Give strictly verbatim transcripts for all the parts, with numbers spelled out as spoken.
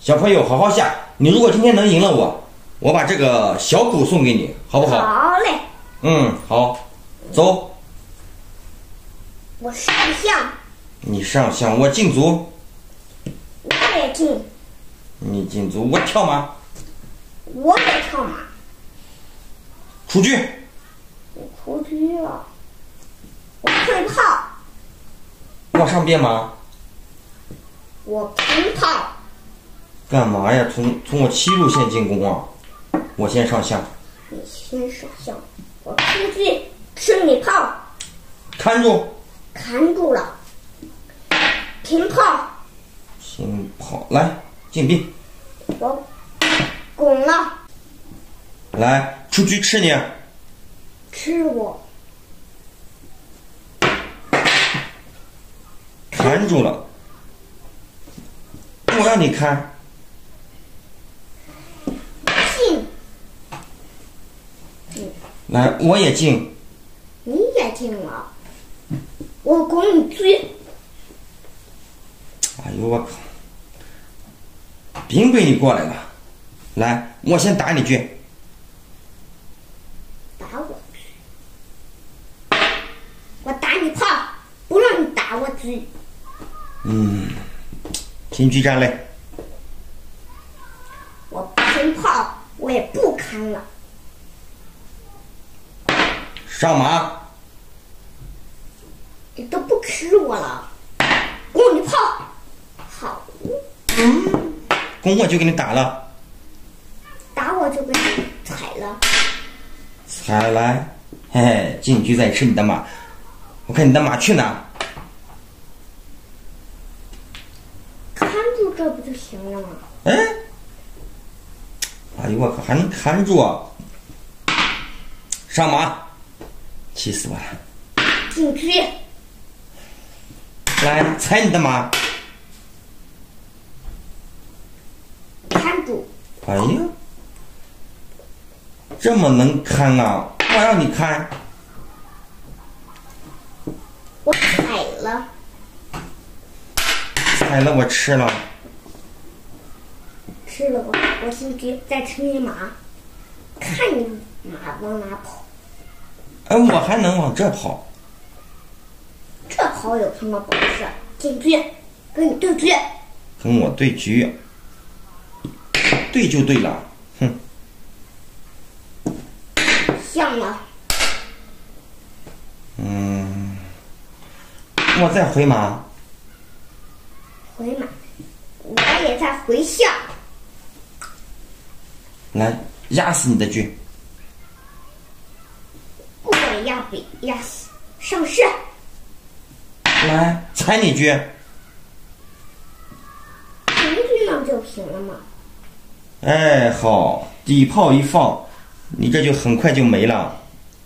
小朋友好好下。你如果今天能赢了我，我把这个小鼓送给你，好不好？ 好嘞。 嗯，好，走。 我上香。 你上香，我进足。 我也进。 你进足，我跳马。 我也跳马。 出局。 我出局了。我退炮。 往上变马。 我平炮。 干嘛呀？从从我七路线进攻啊！我先上香。 你先上香。我出局，吃你炮。 看住。 看住了。平炮。 平炮，来进兵。 我拱了。 来出局，吃你。 吃我。 看住了。我让你看。 进。 来，我也进。 你也进了。我拱你追。 哎呦我靠！兵被你过来了。来，我先打你局。 打我局。我打你炮，不让你打我局。 嗯，进局战嘞。 我平炮，我也不看了。 上马。 你都不吃我了，拱你炮。好。 嗯，拱我就给你打了。 打我就给你踩了。 踩来，嘿嘿，进局再吃你的马。我看你的马去哪？ 看住这不就行了吗？ 哎，哎呦我靠，还能看住啊！上马，气死我了！ 进局。 来，踩你的马。 看住。 哎呀，这么能看啊！我让你看。 我踩了。 踩了，我吃了。 吃了我，我进局再吃你马，看你马往哪跑。 哎，我还能往这跑。 这跑有什么本事？进局，跟你对决。 跟我对局，对就对了，哼。 像了。 嗯，我再回马。 回马，我也在回象。 来，压死你的局。 我也压被压死。上士。 来，踩你局。 平局那不就平了吗？ 哎，好，底炮一放，你这就很快就没了。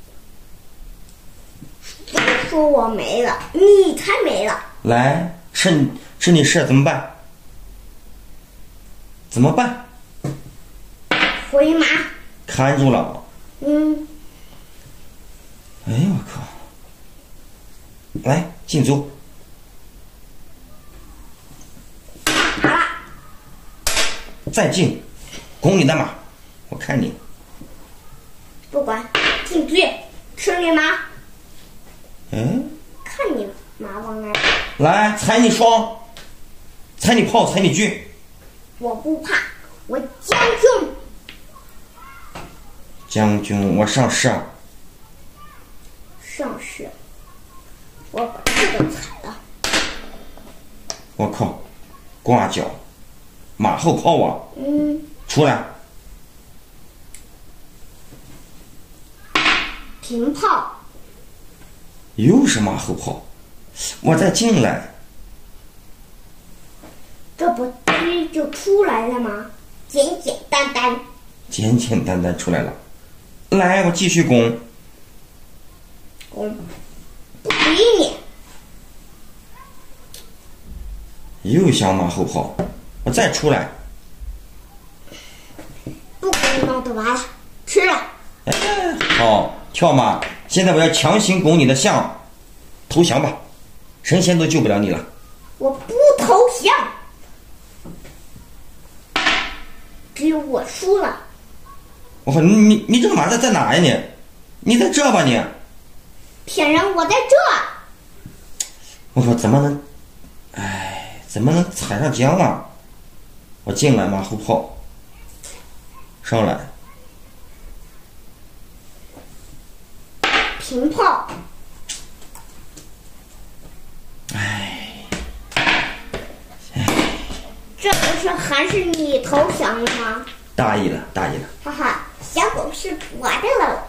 谁说我没了？你才没了。 来，吃你吃你射怎么办？怎么办？ 回马。 看住了。 嗯。 哎呦我靠！来，进足。 好了。 再进，拱你的马，我看你。 不管，进局，吃你马。 嗯。 看你马往哪跑。 来，踩你双，踩你炮，踩你车。 我不怕，我将军。 将军，我上士。 上士。我把这个踩了。 我靠，挂角，马后炮啊！ 嗯。 出来。 平炮。 又是马后炮，我再进来。 这不局就出来了吗？简简单单。 简简单单出来了。来，我继续攻。 攻。不理你。 又想马后炮，我再出来。 不给你弄得完了，吃了。 哎，好，跳马。现在我要强行拱你的象，投降吧，神仙都救不了你了。 我不投降。 只有我输了。 我靠，你你这个马在在哪呀你？你在这吧你？ 骗人！我在这。 我说怎么能，哎，怎么能踩上姜啊？我进来马后炮，上来， 平炮。 哎， 这不是还是你投降了吗？ 大意了，大意了。 哈哈，小狗是我的喽。